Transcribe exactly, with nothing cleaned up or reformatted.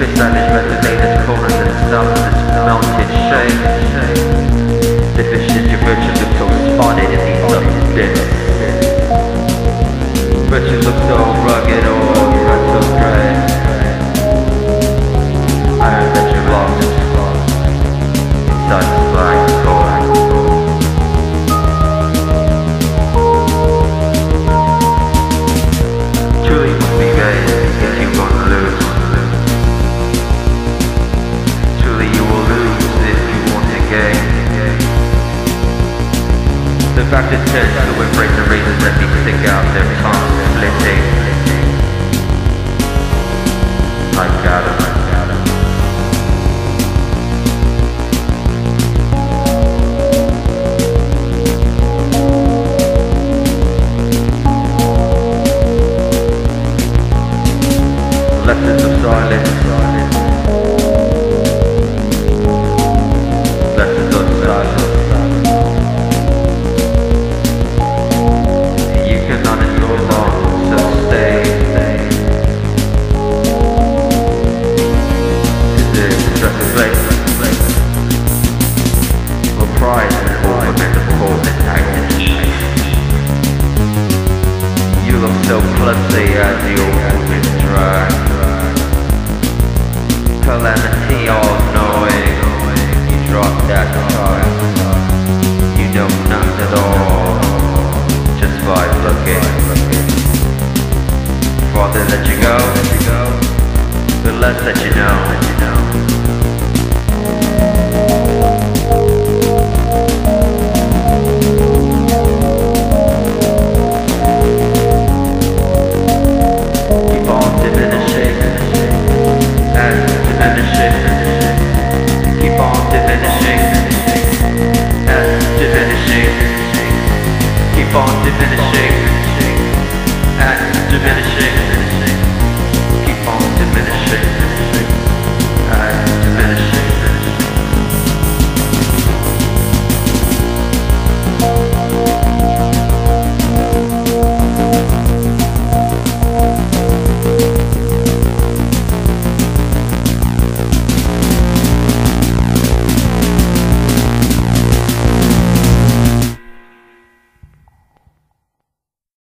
Deepest savage resonated corners and substance melted shade. Deficient your virtues look so spotted in these substance bits. Virtues look so rugged or retrograde. I heard that you're lost inside this black hole. Truly must be gay if you're gonna lose. Truly you will lose if you want to gain. The fact it tends to embrace the razors that they stick out their tongue splitting. I got him, I got him. Lessons of silence. Lessons of silence. You cannot endure long, so stay. Is it just a place? Or pride and ornament of cold antagonist? You look so clumsy as the old woman dry. Calamity all knowing, you drop that child. You know nothing at all, just by looking. Father let you go, but less that you know.